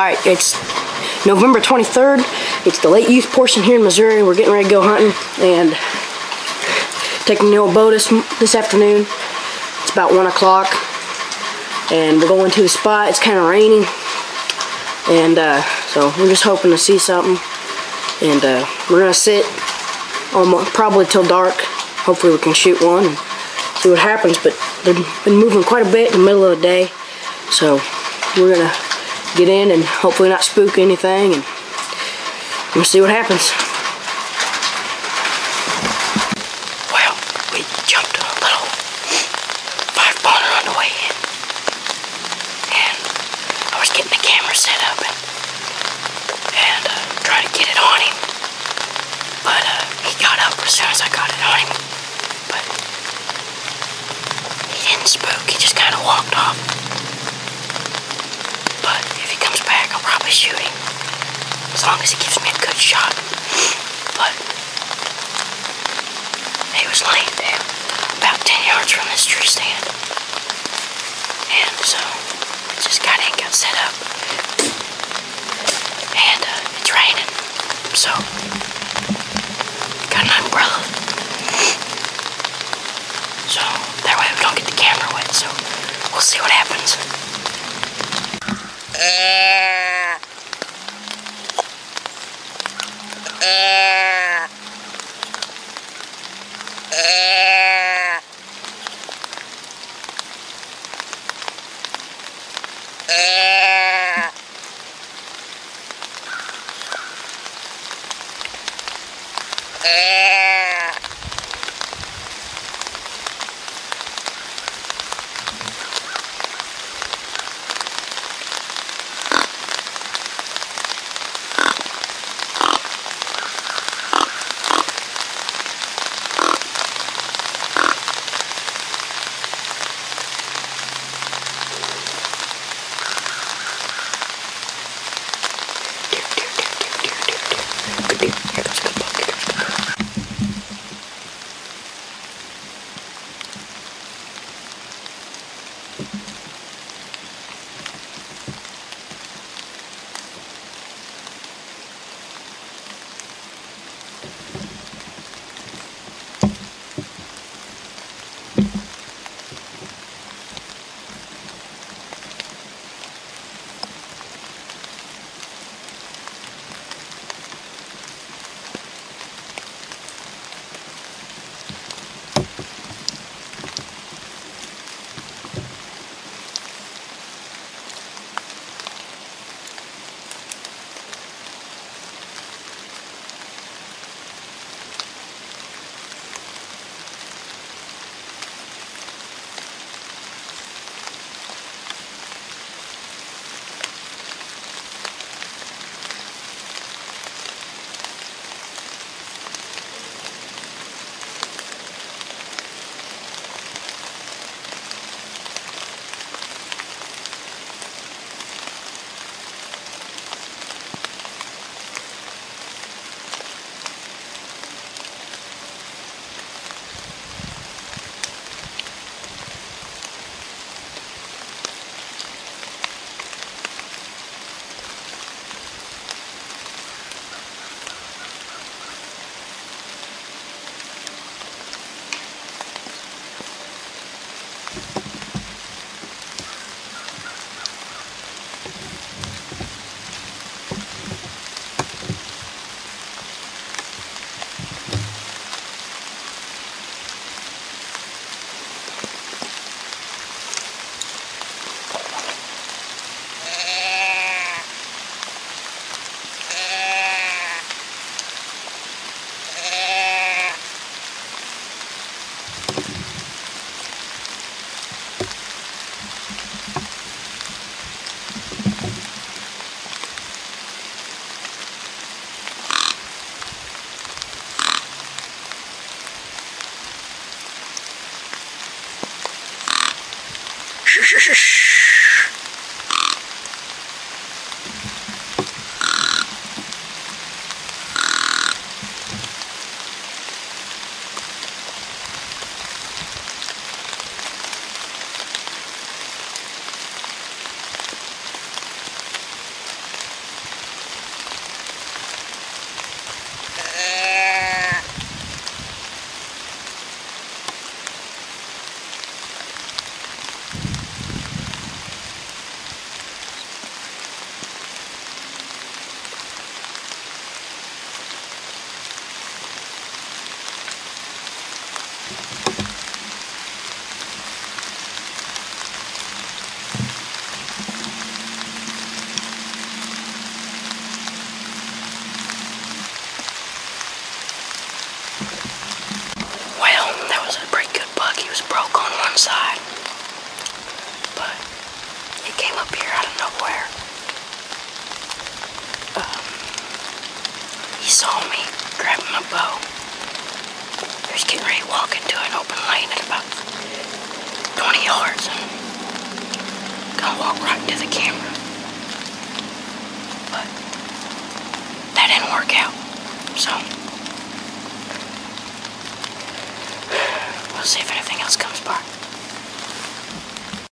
Alright, it's November 23rd. It's the late youth portion here in Missouri. We're getting ready to go hunting and taking the old boat this afternoon. It's about 1 o'clock and we're going to a spot. It's kind of raining and so we're just hoping to see something. And we're going to sit probably till dark. Hopefully we can shoot one and see what happens. But they've been moving quite a bit in the middle of the day. So we're going to get in and hopefully not spook anything, and we'll see what happens. Well, we jumped on a little 5-pounder on the way in, and I was getting the camera set up and trying to get it on him, but he got up as soon as I got it on him, but he didn't spook, he just kind of walked off. But if he comes back, I'll probably shoot him, as long as he gives me a good shot. But he was laying down about 10 yards from this tree stand, and so I just got in, got set up, and it's raining, so got an umbrella, so that way we don't get the camera wet. So we'll see what happens. Well, that was a pretty good buck. He was broke on one side, but he came up here out of nowhere. He saw me grabbing my bow. He was getting ready to walk into an open lane at about 20 yards and gonna walk right into the camera. But that didn't work out, so we'll see if anything else comes by.